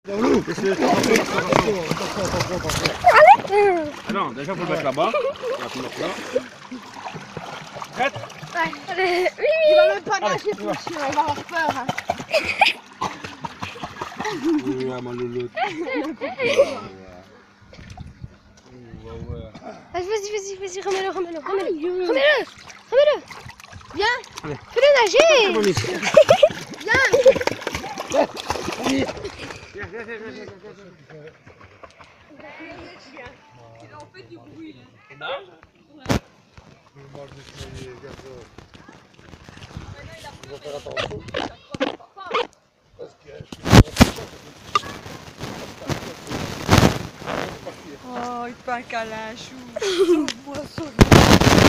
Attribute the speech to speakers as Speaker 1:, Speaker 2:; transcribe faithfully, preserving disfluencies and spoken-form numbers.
Speaker 1: Laisse-le. Ah non, déjà faut le mettre là-bas. On va le mettre là. Prête?
Speaker 2: Ouais, allez, oui, oui.
Speaker 3: Il va même pas nager pour le chien, il va avoir peur. Hein.
Speaker 1: Oui, ah, mal l'autre.
Speaker 2: Vas-y, vas-y, vas-y, remets-le, remets-le, remets-le. Remets-le, remets-le.
Speaker 3: Viens.
Speaker 2: Fais-le nager.
Speaker 3: Viens.
Speaker 1: Viens, viens, viens, viens, viens, viens.
Speaker 4: Il en fait du bruit.
Speaker 1: Non?
Speaker 4: Oh, il fait un câlin, chou. Sauve-moi, sauve-moi.